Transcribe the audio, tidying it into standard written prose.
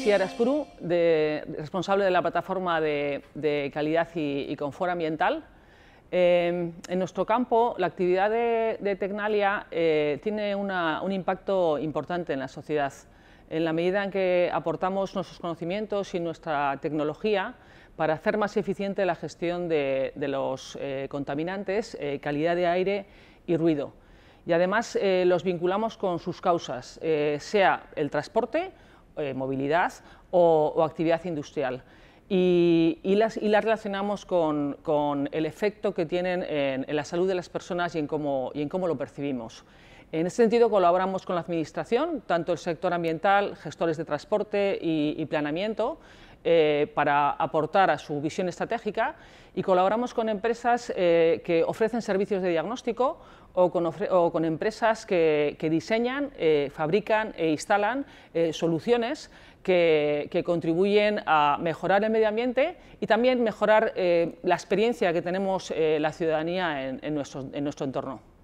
Aquí Arasburu, responsable de la plataforma de calidad y confort ambiental. En nuestro campo, la actividad de Tecnalia tiene un impacto importante en la sociedad, en la medida en que aportamos nuestros conocimientos y nuestra tecnología para hacer más eficiente la gestión de los contaminantes, calidad de aire y ruido. Y además los vinculamos con sus causas, sea el transporte, movilidad o actividad industrial. Y las relacionamos con el efecto que tienen en la salud de las personas y en cómo lo percibimos. En ese sentido, colaboramos con la Administración, tanto el sector ambiental, gestores de transporte y planeamiento, para aportar a su visión estratégica, y colaboramos con empresas que ofrecen servicios de diagnóstico o con empresas que diseñan, fabrican e instalan soluciones que contribuyen a mejorar el medio ambiente y también mejorar la experiencia que tenemos la ciudadanía en nuestro entorno.